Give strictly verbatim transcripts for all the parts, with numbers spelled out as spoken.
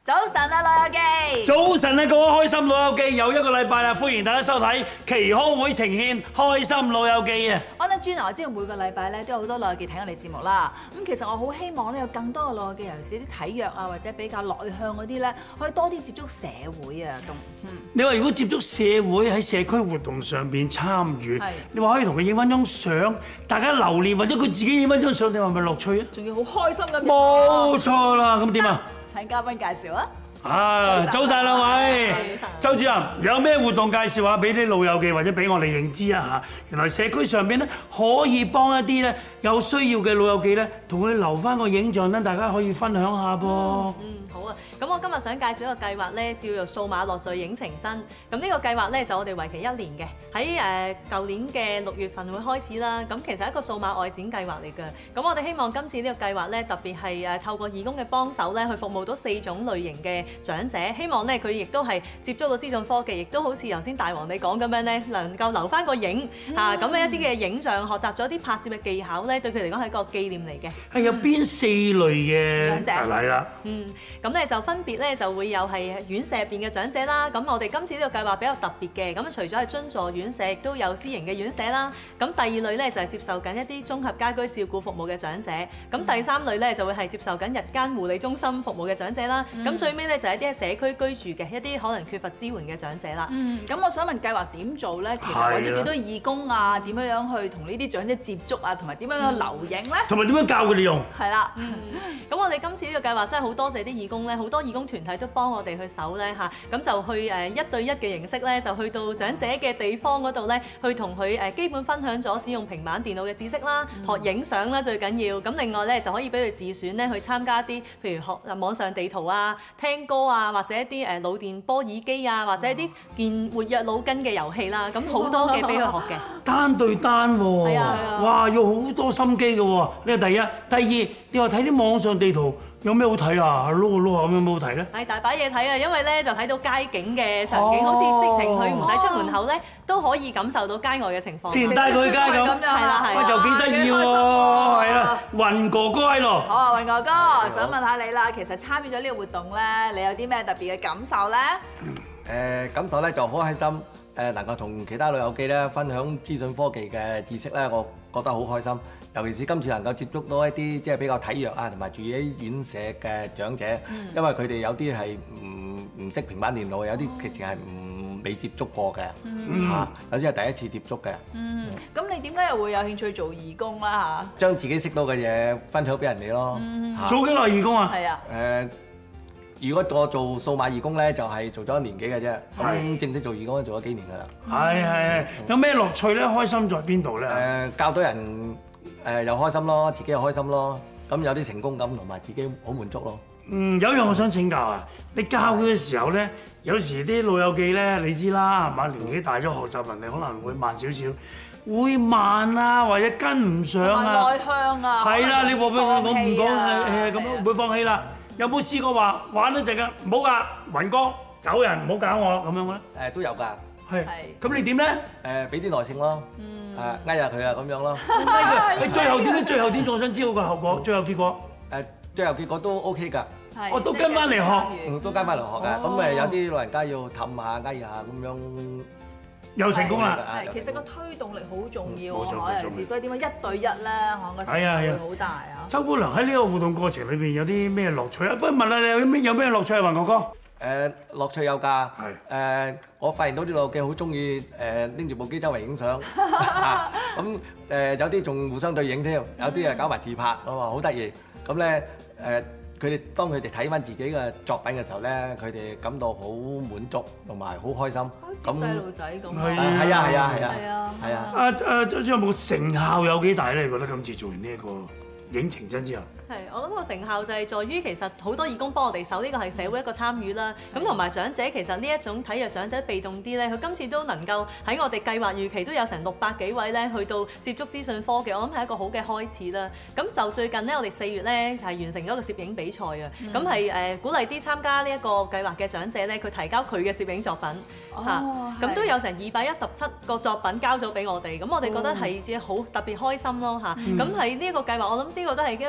早晨啊，老友記！ 早晨啊，各位開心老友記，又一個禮拜啦，歡迎大家收睇耆康會呈獻開心老友記啊！ 安娜專啊，我知道每個禮拜咧都有好多老友記睇我哋節目啦。咁其實我好希望咧有更多嘅老友記，尤其是啲體弱啊或者比較內向嗰啲咧，可以多啲接觸社會啊咁。嗯， 你話如果接觸社會喺社區活動上邊參與，你話可以同佢影翻張相，大家留念，或者佢自己影翻張相，你話咪樂趣啊？ 仲要好開心咁。 冇錯啦，咁點啊？ 請嘉賓介紹啊！ 啊，早晨兩位，周主任有咩活動介紹下俾啲老友記或者俾我哋認知一下？原來社區上邊咧可以幫一啲咧有需要嘅老友記咧，同佢哋留翻個影像咧，大家可以分享下噃。 嗯，好啊。咁我今日想介紹一個計劃咧，叫做數碼樂聚影情真。咁呢個計劃咧就我哋為期一年嘅，喺誒舊年嘅六月份會開始啦。咁其實係一個數碼外展計劃嚟嘅。咁我哋希望今次呢個計劃咧，特別係誒透過義工嘅幫手咧，去服務到四種類型嘅長者。希望咧佢亦都係接觸到資訊科技，亦都好似頭先大王你講咁樣咧，能夠留翻個影嚇咁嘅一啲嘅影像，學習咗啲拍攝嘅技巧咧，對佢嚟講係一個紀念嚟嘅。 係有邊四類嘅長者係啦？ 嗯，咁咧就分別咧就會有係院舍入邊嘅長者啦。咁我哋今次呢個計劃比較特別嘅，咁除咗係津助院舍，亦都有私營嘅院舍啦。咁第二類咧就係接受緊一啲綜合家居照顧服務嘅長者。咁第三類咧就會係接受緊日間護理中心服務嘅長者啦。咁、嗯、最尾咧就係一啲喺社區居住嘅一啲可能缺乏支援嘅長者啦。 嗯，咁我想問計劃點做咧？其實揾咗幾多義工啊？點樣樣去同呢啲長者接觸啊？同埋點樣樣留影咧？ 同埋點樣教佢哋用？ 係啦。 嗯，咁我哋今次呢個計劃真係好多謝啲義工咧，好多義工團體都幫我哋去手咧嚇，咁就去誒一對一嘅形式咧，就去到長者嘅地方嗰度咧，去同佢誒基本分享咗使用平板電腦嘅知識啦，學影相啦最緊要。咁另外咧就可以俾佢自選咧去參加啲，譬如學網上地圖啊、聽歌啊，或者一啲誒腦電波耳機啊，或者一啲健活躍腦筋嘅遊戲啦。咁好多嘅俾佢學嘅。 單對單喎， 係啊， 哇，要好多心機嘅喎。呢個第一，第二，你話睇啲網上地圖有咩好睇啊？撈下撈下咁有咩好睇咧？ 係大把嘢睇啊，因為咧就睇到街景嘅場景，好似直情佢唔使出門口咧，都可以感受到街外嘅情況。 之前帶佢去街咁， 係啦係。 哇，又幾得意喎，係啊，雲哥哥喺度。 好啊，雲哥哥，想問下你啦，其實參與咗呢個活動咧，你有啲咩特別嘅感受咧？ 誒感受咧就好開心，誒能夠同其他老友記咧分享資訊科技嘅知識咧，我覺得好開心。尤其是今次能夠接觸到一啲即係比較體弱啊，同埋住喺院舍嘅長者，嗯、因為佢哋有啲係唔唔識平板電腦，有啲其實係唔未接觸過嘅嚇、嗯啊，有啲係第一次接觸嘅。 嗯，咁你點解又會有興趣做義工啦嚇？ 將自己識到嘅嘢分享俾人哋咯。 嗯啊、 做幾耐義工啊？ 係啊。 誒，如果我做數碼義工咧，就係、是、做咗一年幾嘅啫。咁正式做義工做咗幾年㗎啦。 係係係，有咩樂趣咧？開心在邊度咧？誒、 呃，教到人。誒又開心咯，自己又開心咯，咁有啲成功感同埋自己好滿足咯。 嗯，有一樣我想請教啊，你教佢嘅時候咧，有時啲老友記咧，你知啦，係嘛？年紀大咗，學習能力可能會慢少少，會慢啊，或者跟唔上啊。 內向啊。 係啦，你話俾佢講唔講誒咁樣，唔會放棄啦。有冇試過話玩一陣間唔好㗎，雲哥走人，唔好搞我咁樣咧？ 誒都有㗎。 係。咁你點咧？ 誒俾啲耐性咯。嗯。誒呃下佢啊咁樣咯。 你最後點咧？最後點？我想知道個後果，最後結果。 誒最後結果都 OK 㗎。 我都跟翻嚟學。 嗯，都跟翻嚟學㗎。咁誒有啲老人家要氹下、嗌下咁樣。 又成功啦！ 係，其實個推動力好重要喎，尤其是所以點解一對一咧，可個成效會好大啊！ 周姑娘喺呢個活動過程裏邊有啲咩樂趣啊？不如問下你有咩有咩樂趣啊，雲哥哥？ 誒樂趣有㗎。係。誒，我發現到啲老友記好中意誒拎住部機周圍影相。咁誒有啲仲互相對影添，有啲誒搞埋自拍，我話好得意。咁咧誒。佢哋當佢哋睇翻自己嘅作品嘅時候咧，佢哋感到好滿足同埋好開心。 好似細路仔咁。 係啊係啊係啊係啊係啊！ 啊啊，周生有冇成效有幾大咧？你覺得今次做完呢一個影情真之後？ 係，我諗個成效就係在於其實好多義工幫我哋手，呢個係社會一個參與啦。咁同埋長者其實呢一種體弱長者被動啲咧，佢今次都能夠喺我哋計劃預期都有成六百幾位咧去到接觸資訊科技，我諗係一個好嘅開始啦。咁就最近咧，我哋四月咧係完成咗個攝影比賽啊。咁係誒鼓勵啲參加呢一個計劃嘅長者咧，佢提交佢嘅攝影作品嚇，咁都有成二百一十七個作品交咗俾我哋。咁我哋覺得係好特別開心咯嚇。咁喺呢一個計劃，我諗呢個都係一個幾特別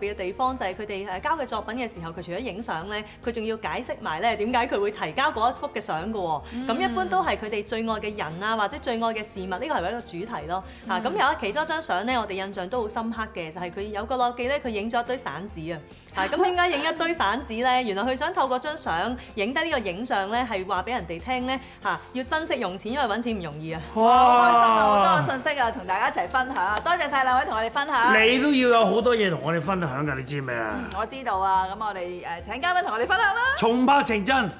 別嘅地方就係佢哋誒交嘅作品嘅時候，佢除咗影相咧，佢仲要解釋埋咧點解佢會提交嗰一幅嘅相嘅喎。咁、嗯、一般都係佢哋最愛嘅人啊，或者最愛嘅事物，呢個係一個主題咯。嚇、嗯，咁有一其中一張相咧，我哋印象都好深刻嘅，就係、是、佢有個老友記咧，佢影咗一堆散紙啊。係咁點解影一堆散紙咧？原來佢想透過張相影低呢個影像咧，係話俾人哋聽咧嚇，要珍惜用錢，因為揾錢唔容易啊！ 哇，好開心啊！好多個信息啊，同大家一齊分享。多謝晒兩位同我哋分享。 你都要有好多嘢同我哋分享㗎，你知咩啊？ 我知道啊，咁我哋誒請嘉賓同我哋分享啦。 重拍情真。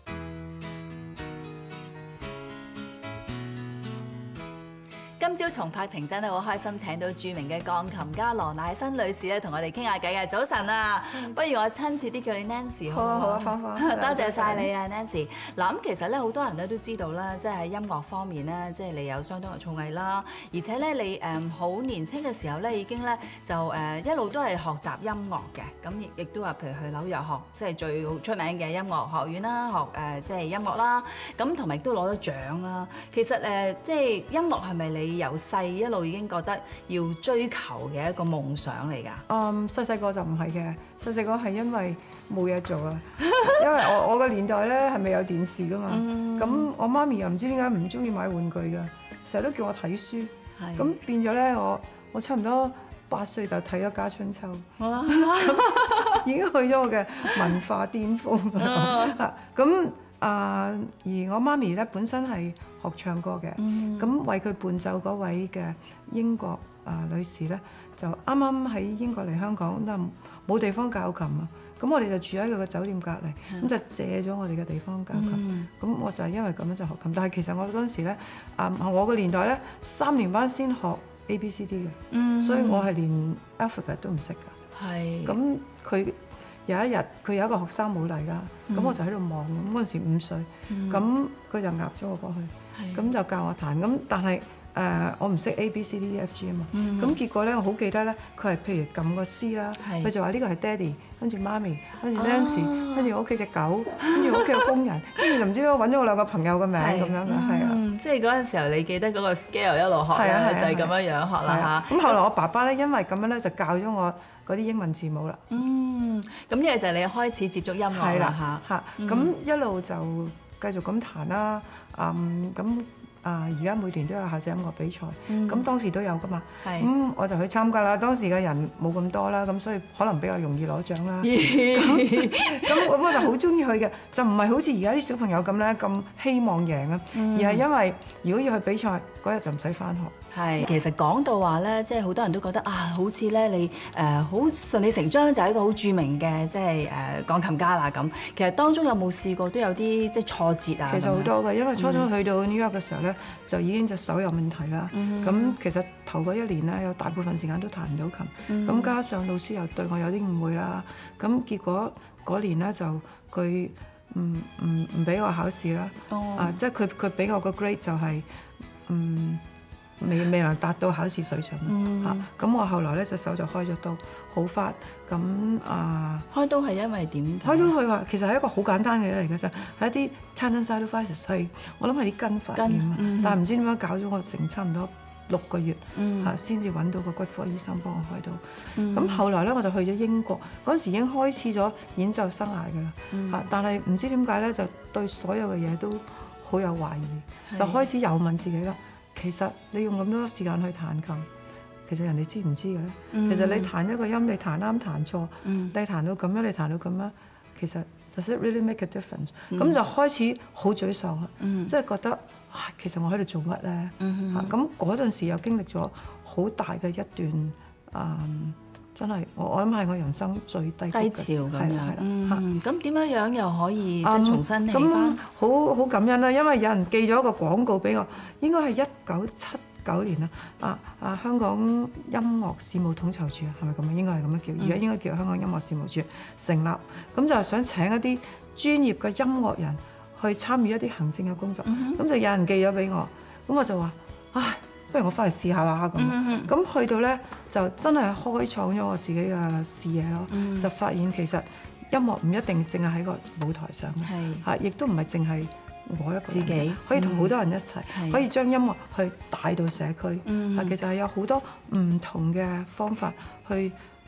今朝重拍情真咧，好開心請到著名嘅鋼琴家羅乃新女士咧，同我哋傾下偈嘅。早晨啊，不如我親切啲叫你 Nancy 好唔好？ 好啊，芳芳。 多謝晒你啊 Nancy。嗱咁其實咧，好多人咧都知道啦，即係喺音樂方面咧，即係你有相當嘅造詣啦，而且咧你誒好年輕嘅時候咧，已經咧就誒一路都係學習音樂嘅。咁亦亦都話譬如去紐約學，即係最出名嘅音樂學院啦，學誒即係音樂啦。咁同埋亦都攞咗獎啦。其實誒即係音樂係咪你由細一路已經覺得要追求嘅一個夢想嚟㗎？ 嗯，細細個就唔係嘅，細細個係因為冇嘢做啊，因為我我個年代咧係未有電視㗎嘛，咁、嗯、我媽咪又唔知點解唔中意買玩具㗎，成日都叫我睇書，咁是變咗咧我我差唔多八歲就睇咗《家春秋》，已經去咗我嘅文化巔峰啦，咁。啊！而我媽咪咧本身係學唱歌嘅，咁、嗯、為佢伴奏嗰位嘅英國啊女士咧，就啱啱喺英國嚟香港，都冇地方教琴啊。咁我哋就住喺佢嘅酒店隔離，咁、嗯、就借咗我哋嘅地方教琴。咁、嗯、我就係因為咁樣就學琴。但係其實我嗰陣時咧，啊我個年代咧，三年班先學 A B C D 嘅，嗯、所以我係連 alphabet 都唔識㗎。係是。咁佢。有一日佢有一個學生冇嚟啦，咁、嗯、我就喺度望，咁嗰陣時五歲，咁佢、嗯、就壓咗我過去，咁是就教我彈，咁但係誒、呃、我唔識 A B C D E F G 啊嘛，咁、嗯、結果咧我好記得咧，佢係譬如撳個 C 啦，佢是就話呢個係爹哋，跟住媽咪，跟住 Nancy，跟住我屋企隻狗，跟住我屋企個工人，跟住就唔知揾咗我兩個朋友嘅名咁樣嘅，係啊， 即係嗰陣時候你記得嗰個 scale 一路學咧，就係咁樣樣學啦嚇。咁後來我爸爸咧，因為咁樣咧就教咗我嗰啲英文字母啦。 嗯，咁呢個就係你開始接觸音樂啦嚇。 嚇，咁一路就繼續咁彈啦。嗯，咁啊而家每年都有校際音樂比賽，咁當時都有噶嘛。係。咁我就去參加啦。當時嘅人冇咁多啦，咁所以可能比較容易攞獎啦。咁咁我就好中意去嘅，就唔係好似而家啲小朋友咁咧咁希望贏啊，而係因為如果要去比賽嗰日就唔使返學。 係，其實講到話咧，即係好多人都覺得啊，好似咧你誒好順理成章就係一個好著名嘅即係誒鋼琴家啦咁。其實當中有冇試過都有啲即係挫折啊？ 其實好多嘅，因為初初去到 New York 嘅時候咧，就已經隻手有問題啦。咁、嗯、其實頭嗰一年咧，有大部分時間都彈唔到琴。咁、嗯、加上老師又對我有啲誤會啦。咁結果嗰年咧就佢唔唔唔俾我考試啦。哦、啊，即係佢佢俾我個 grade 就係、是、嗯。未未能達到考試水準嚇，咁、嗯啊、我後來咧隻手就開咗刀，好返咁啊！ 開刀係因為點？ 開刀佢話其實係一個好簡單嘅嘢嚟嘅啫，係一啲 tendonitis 係我諗係啲筋發炎，嗯、但係唔知點解搞咗我成差唔多六個月嚇，先至揾到個骨科醫生幫我開刀。咁、嗯、後來咧我就去咗英國，嗰陣時已經開始咗演奏生涯㗎啦嚇，但係唔知點解咧就對所有嘅嘢都好有懷疑，是就開始又問自己啦。其實你用咁多時間去彈琴，其實人哋知唔知嘅咧？嗯、其實你彈一個音，你彈啱彈錯，嗯、你彈到咁樣，你彈到咁樣，其實 does it really make a difference？咁、嗯、就開始好沮喪啦，嗯、即係覺得啊，其實我喺度做乜咧？嚇咁嗰陣時又經歷咗好大嘅一段啊、嗯，真係我我諗係我人生最低低潮咁樣。嗯，咁點樣樣又可以即係重新起翻？ 好好感恩啦，因為有人寄咗一個廣告俾我，應該係一九七九年啦。啊啊，香港音樂事務統籌處係咪咁啊？應該係咁樣叫，而家應該叫香港音樂事務處成立。咁就係想請一啲專業嘅音樂人去參與一啲行政嘅工作。咁、嗯、哼就有人寄咗俾我，咁我就話：唉，不如我翻去試下啦咁。咁、嗯、哼去到咧就真係開創咗我自己嘅視野咯，嗯、就發現其實音樂唔一定淨係喺個舞台上，嚇是，亦都唔係淨係我一個自己，可以同好多人一齊，嗯、可以將音樂去帶到社區。嚇、嗯，其實係有好多唔同嘅方法去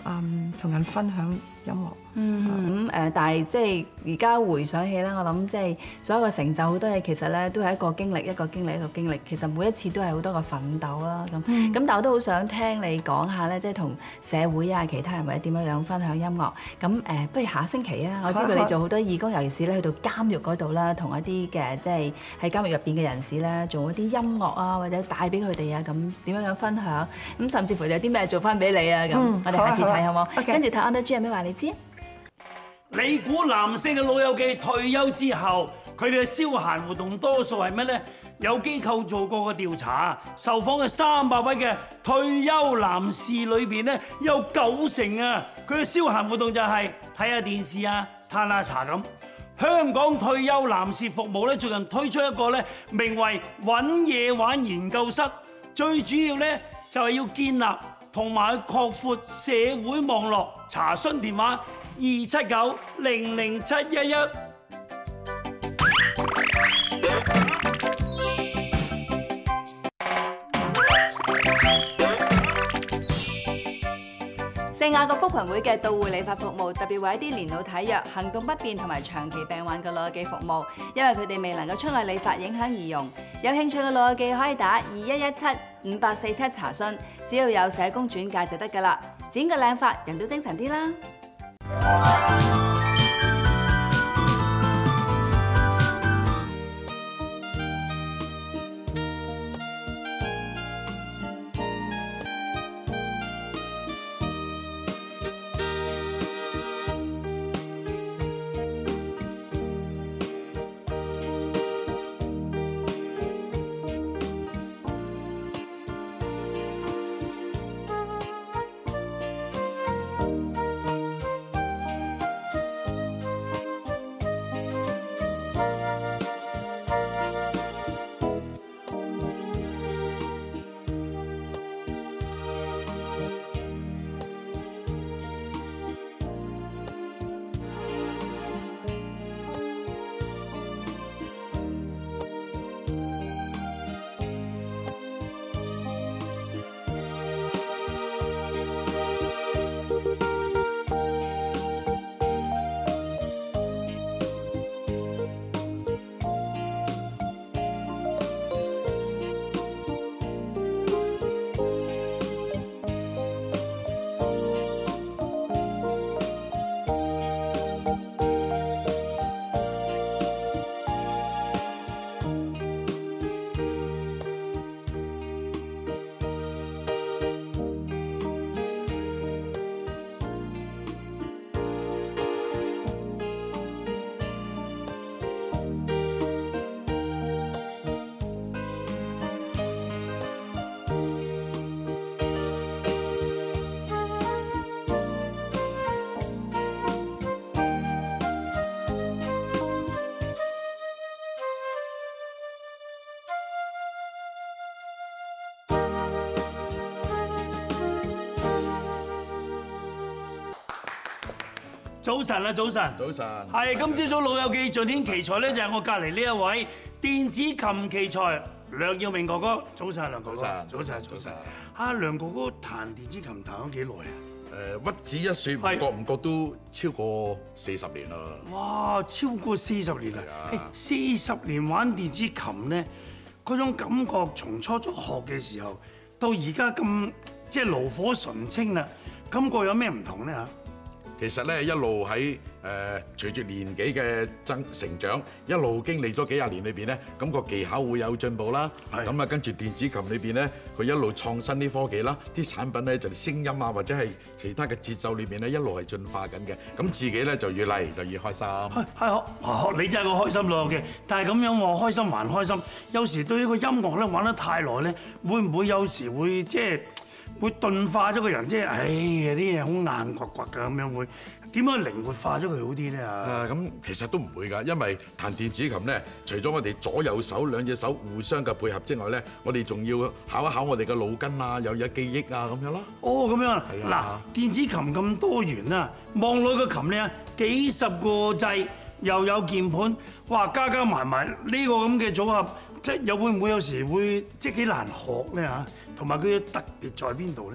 嗯同人分享音樂。 嗯咁誒，但係即係而家回想起咧，我諗即係所有嘅成就好多嘢，其實咧都係一個經歷，一個經歷，一個經歷。其實每一次都係好多個奮鬥啦。咁咁，但我都好想聽你講下咧，即係同社會啊、其他人或者點樣樣分享音樂。咁誒，不如下星期啊，我知道你做好多義工，尤其是咧去到監獄嗰度啦，同一啲嘅即係喺監獄入邊嘅人士咧，做一啲音樂啊，或者帶俾佢哋啊，咁點樣樣分享。咁甚至乎有啲咩做翻俾你啊？咁我哋下次睇好冇？跟住睇安德朱有咩話你知？ 你估男性嘅老友記退休之後，佢哋嘅消閒活動多數係乜呢？有機構做過個調查，受訪嘅三百位嘅退休男士裏邊咧，有九成啊，佢嘅消閒活動就係睇下電視啊、嘆下茶咁。香港退休男士服務咧，最近推出一個咧，名為揾嘢玩研究室，最主要咧就係要建立同埋擴闊社會網絡。查詢電話二七九零零七一一。 聖雅各福群會嘅到戶理髮服務，特別為一啲年老體弱、行動不便同埋長期病患嘅老友記服務，因為佢哋未能夠出外理髮，影響儀容。有興趣嘅老友記可以打二一一七五八四七查詢，只要有社工轉介就得㗎啦。剪個靚髮，人都精神啲啦。 早晨啊，早晨， 早晨， 係今朝早老友記盡天奇才咧，就係我隔離呢一位電子琴奇才梁耀明哥哥。早晨，梁哥哥。早晨，早晨。啊，梁哥哥彈電子琴彈咗幾耐啊？ 誒，屈指一算，唔覺唔覺都超過四十年啦。 哇，超過四十年啦！誒，四十年玩電子琴咧，嗰種感覺從初初學嘅時候到而家咁即係爐火純青啦，感覺有咩唔同咧嚇？ 其實咧，一路喺誒隨住年紀嘅增成長，一路經歷咗幾廿年裏邊咧，咁個技巧會有進步啦。咁啊，跟住電子琴裏邊咧，佢一路創新啲科技啦，啲產品咧就聲音啊，或者係其他嘅節奏裏邊咧，一路係進化緊嘅。咁自己咧就越嚟就越開心。係係，你真係個開心老友記。但係咁樣喎，開心還開心。有時對呢個音樂咧玩得太耐咧，會唔會有時會即係？會鈍化咗個人，即係，唉，啲嘢好硬掘掘㗎咁樣，會點樣靈活化咗佢好啲咧啊？ 誒，咁其實都唔會㗎，因為彈電子琴咧，除咗我哋左右手兩隻手互相嘅配合之外咧，我哋仲要考一考我哋嘅腦筋啊，又有記憶啊咁樣咯。 哦，咁樣。係啊。嗱，電子琴咁多元啊，望落個琴咧，幾十個掣，又有鍵盤，哇，加加埋埋呢個咁嘅組合，即係又會唔會有時會即係幾難學咧嚇？同埋佢嘅特別在邊度咧？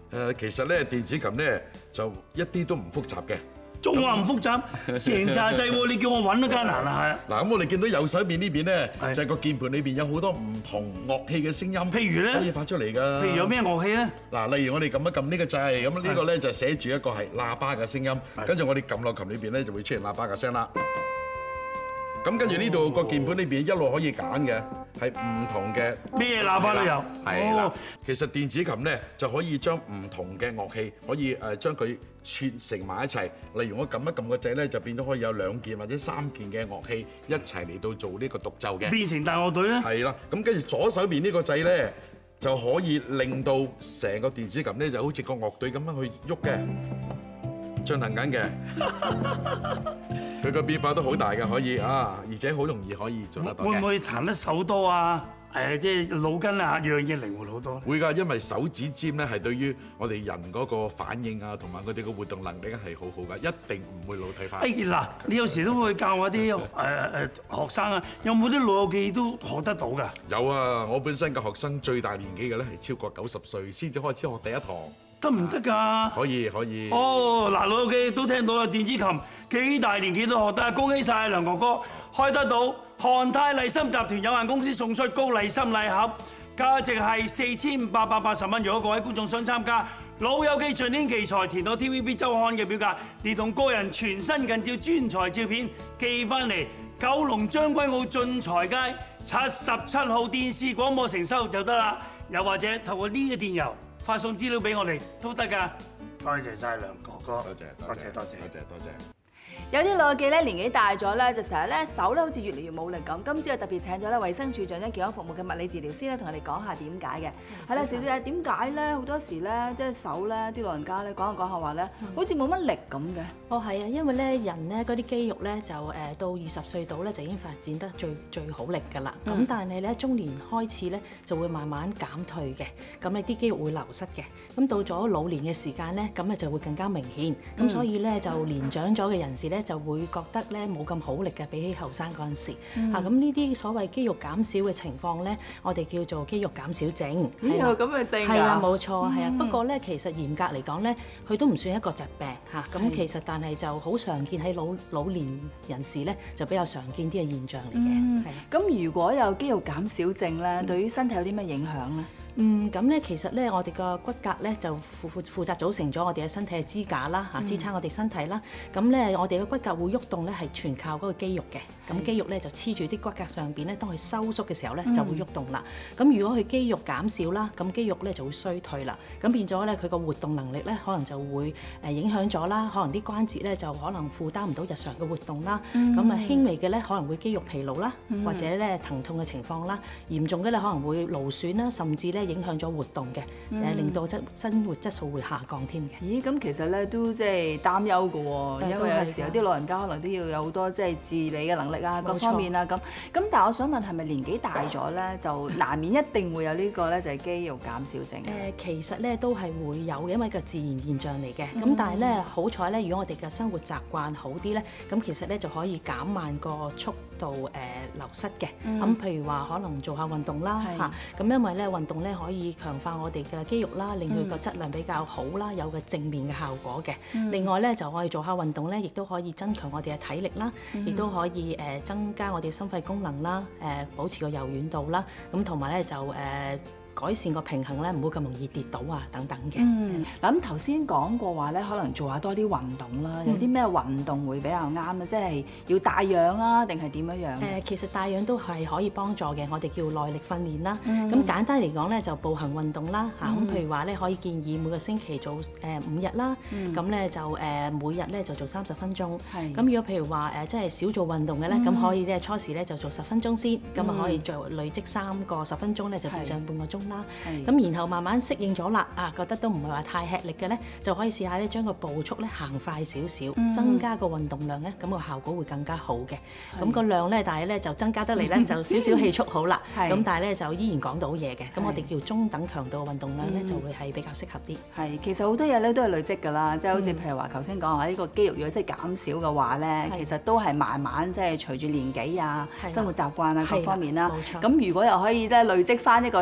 誒，其實咧電子琴咧就一啲都唔複雜嘅。 仲話唔複雜，成扎掣喎！你叫我揾都艱難啦，係啊。 嗱，咁我哋見到右手邊呢邊咧， 係就係個鍵盤裏邊有好多唔同樂器嘅聲音， 譬如咧可以發出嚟㗎。 譬如有咩樂器咧？ 嗱，例如我哋撳一撳呢個掣，咁呢個咧就寫住一個係喇叭嘅聲音，跟住我哋撳落琴裏邊咧就會出現喇叭嘅聲啦。咁跟住呢度個鍵盤裏邊一路可以揀嘅係唔同嘅咩喇叭都有。 係啦哦， 其實電子琴咧就可以將唔同嘅樂器可以誒將佢串成埋一齊。例如我撳一撳個掣咧，就變咗可以有兩件或者三件嘅樂器一齊嚟到做呢個獨奏嘅。 變成大樂隊咧？ 係啦，咁跟住左手邊呢個掣咧就可以令到成個電子琴咧就好似個樂隊咁樣去喐嘅。進行緊嘅，佢個變化都好大嘅，可以啊，而且好容易可以做得到嘅。 會唔會彈得手多啊？誒，即係腦筋啊，樣嘢靈活好多。 會㗎，因為手指尖咧係對於我哋人嗰個反應啊，同埋佢哋嘅活動能力咧係好好㗎，一定唔會老體化。 誒嗱，你有時都會教我啲誒誒學生啊，有冇啲老友記都學得到㗎？ 有啊，我本身嘅學生最大年紀嘅咧係超過九十歲先至開始學第一堂。 得唔得㗎？ 可以可以。 哦，嗱，老友記都聽到啦，電子琴幾大年紀都學得，恭喜晒梁哥哥開得到韓泰麗參集團有限公司送出高麗參禮盒，價值係四千八百八十蚊。如果各位觀眾想參加，老友記進年奇才填到 T V B 週刊嘅表格，連同個人全身近照專材照片寄翻嚟九龍將軍澳進財街七十七號電視廣播城收就得啦。又或者透過呢個電郵發送資料俾我哋都得㗎。多謝晒梁哥哥， 多謝多謝多謝多謝多謝。 有啲老友記咧年紀大咗咧，就成日咧手咧好似越嚟越冇力咁。今朝又特別請咗咧衛生署長咧健康服務嘅物理治療師咧，同我哋講下點解嘅。係啦，小姐點解咧好多時咧即係手咧啲老人家咧講下講下話咧，好似冇乜力咁嘅。 哦，係啊，因為咧人咧嗰啲肌肉咧就誒到二十歲度咧就已經發展得最最好力㗎啦。咁、嗯、但係咧中年開始咧就會慢慢減退嘅，咁你啲肌肉會流失嘅。咁到咗老年嘅時間咧，咁咧就會更加明顯。咁、嗯、所以咧就年長咗嘅人士咧就會覺得咧冇咁好力嘅，比起後生嗰陣時。 嗯、 啊，咁呢啲所謂肌肉減少嘅情況咧，我哋叫做肌肉減少症。 咦？有咁嘅症㗎？ 係啊，冇錯，係啊、 嗯。 不過咧，其實嚴格嚟講咧，佢都唔算一個疾病嚇。咁其實但係就好常見喺老老年人士咧，就比較常見啲嘅現象嚟嘅。係啦、 嗯。咁如果有肌肉減少症咧，嗯、對於身體有啲咩影響咧？ 嗯，咁咧其實咧，我哋個骨骼咧就負負負責組成咗我哋嘅身體嘅支架啦，嚇支撐我哋身體啦。咁咧，我哋嘅骨骼會喐動咧，係全靠嗰個肌肉嘅。咁肌肉咧就黐住啲骨骼上邊咧，當佢收縮嘅時候咧就會喐動啦。咁如果佢肌肉減少啦，咁肌肉咧就會衰退啦。咁變咗咧，佢個活動能力咧可能就會誒影響咗啦。可能啲關節咧就可能負擔唔到日常嘅活動啦。咁啊輕微嘅咧可能會肌肉疲勞啦，或者咧疼痛嘅情況啦。嚴重嘅咧可能會勞損啦，甚至咧影響咗活動嘅，誒、嗯、令到質生活質素會下降添嘅。 咦，咁其實咧都即係擔憂嘅喎，因為有時有啲老人家可能都要有好多即係自理嘅能力啊，各方面啊咁。咁但係我想問係咪年紀大咗咧，就難免一定會有呢個咧就係肌肉減少症？誒、 呃，其實咧都係會有嘅，因為個自然現象嚟嘅。咁、嗯、但係咧好彩咧，如果我哋嘅生活習慣好啲咧，咁其實咧就可以減慢個速度誒、呃、流失嘅。咁、嗯、譬如話可能做下運動啦嚇，咁因為咧運動咧可以強化我哋嘅肌肉啦，令佢個質量比較好啦，有個正面嘅效果嘅。嗯、另外咧就可以做下運動咧，亦都可以增強我哋嘅體力啦，亦都、嗯、可以誒增加我哋心肺功能啦，誒保持個柔軟度啦，咁同埋咧就誒。改善個平衡咧，唔好咁容易跌倒啊，等等嘅。 嗯，嗱咁頭先講過話咧，可能做下多啲運動啦。有啲咩運動會比較啱咧？即係要帶氧啊，定係點樣樣？ 誒，其實帶氧都係可以幫助嘅。我哋叫耐力訓練啦。咁、 嗯、簡單嚟講咧，就步行運動啦。嚇、嗯，咁譬如話咧，可以建議每個星期做誒五日啦。咁咧、嗯、就誒每日咧就做三十分鐘。係。咁如果譬如話誒，即係少做運動嘅咧，咁、嗯、可以咧初時咧就做十分鐘先，咁啊、嗯、可以做累積三個十分鐘咧，就變上半個鐘。啦，咁然後慢慢適應咗啦，啊覺得都唔係話太吃力嘅咧，就可以試下咧將個步速咧行快少少，嗯、增加個運動量咧，咁個效果會更加好嘅。咁是個量咧，但係咧就增加得嚟咧就少少氣速好啦，咁是但係咧就依然講到嘢嘅。咁是我哋叫中等強度嘅運動量咧，嗯、就會係比較適合啲。係， 其實好多嘢咧都係累積㗎啦，即係好似譬如話頭先講話呢個肌肉如果即係減少嘅話咧，是其實都係慢慢即係隨住年紀啊、的生活習慣啊各方面啦。冇錯。咁如果又可以咧累積翻一個生活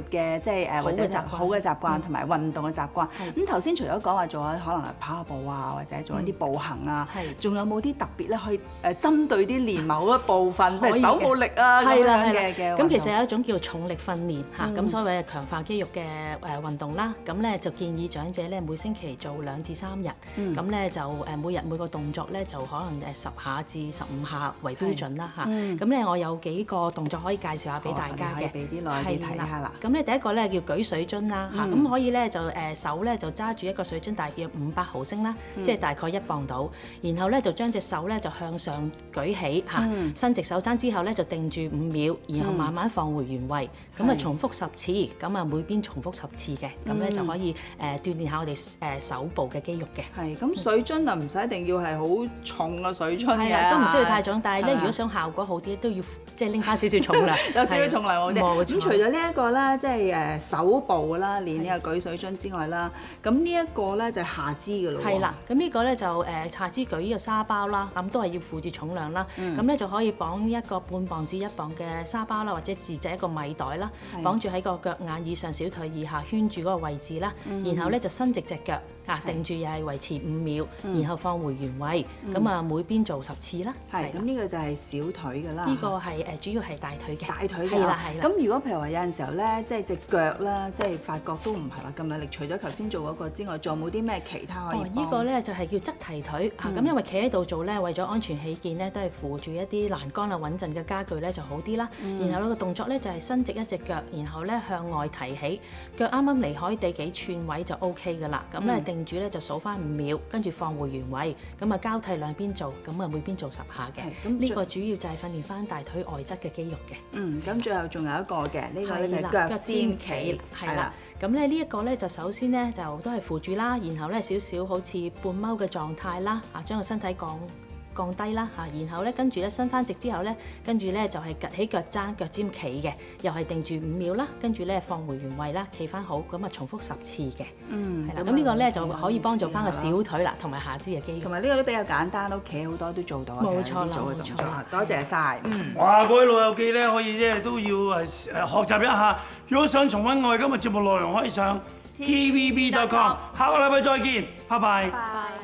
嘅即係誒或者好嘅習慣好嘅習慣同埋運動嘅習慣。咁頭先除咗講話做下可能係跑下步啊，或者做一啲步行啊，仲有冇啲特別咧可以誒針對啲練某一部分，譬如手部力啊咁樣嘅嘅？ 咁其實有一種叫重力訓練嚇，咁、 嗯、 所謂強化肌肉嘅誒運動啦。咁咧就建議長者咧每星期做兩至三日，咁咧、嗯、就誒每日每個動作咧就可能誒十下至十五下為標準啦嚇。咁咧、嗯、我有幾個動作可以介紹下俾大家嘅， 俾啲內地睇下啦。 咁咧第一個咧叫舉水樽啦嚇，咁、 嗯、 可以咧就誒手咧就揸住一個水樽，大約五百毫升啦，嗯、即係大概一磅到。然後咧就將隻手咧就向上舉起嚇，嗯、伸直手踭之後咧就定住五秒，然後慢慢放回原位。咁啊、嗯、重複十次，咁啊每邊重複十次嘅，咁咧、嗯、就可以誒鍛鍊下我哋誒手部嘅肌肉嘅。 係，咁水樽啊唔使一定要係好重嘅水樽嘅， 都唔需要太重。但係咧，如果想效果好啲，都要即係拎翻少少重量， 有少少重量好啲。咁除咗呢一個啦，即係誒手部啦，練呢個舉水樽之外啦，咁呢一個咧就係下肢嘅咯。 係啦，咁呢個咧就誒下肢舉呢個沙包啦，咁都係要負住重量啦。咁咧就可以綁一個半磅至一磅嘅沙包啦，或者自製一個米袋啦，綁住喺個腳眼以上、小腿以下圈住嗰個位置啦。然後咧就伸直隻腳，啊定住又係維持五秒，然後放回原位。咁啊每邊做十次啦。 係，咁呢個就係小腿㗎啦。 呢個係誒主要係大腿嘅。 大腿嘅。 係啦係啦。 咁如果譬如話有陣時候咧，即係隻腳啦，即係發覺都唔係話咁有力，除咗頭先做嗰個之外，仲有冇啲咩其他可以幫？哦，呢個咧就係叫側提腿嚇，咁因為企喺度做咧，為咗安全起見咧，都係扶住一啲欄杆啊穩陣嘅家具咧就好啲啦。然後呢個動作咧就係伸直一隻腳，然後咧向外提起，腳啱啱離開地幾寸位就 O K 㗎啦。咁咧定住咧就數翻五秒，跟住放回原位，咁啊交替兩邊做，咁啊每邊做十下嘅。咁呢個主要就係訓練翻大腿外側嘅肌肉嘅。嗯，咁最後仲有一個嘅，呢個咧就係腳尖企，係啦。 咁咧呢一個咧就首先咧就都係扶住啦，然後咧少少好似半踎嘅狀態啦，啊將個身體降降低啦嚇，然後咧跟住咧伸翻直之後咧，跟住咧就係趌起腳踭腳尖企嘅，又係定住五秒啦，跟住咧放回原位啦，企翻好，咁啊重複十次嘅。嗯，係啦，咁呢個咧就可以幫助翻個小腿啦，同埋下肢嘅肌肉。 同埋呢個都比較簡單，屋企好多都做到。冇錯啦，冇錯。多謝晒。嗯。 哇！各位老友記咧，可以咧都要誒誒學習一下。如果想重溫我哋今日節目內容，可以上 T V B dot com。下個禮拜再見，拜拜。拜。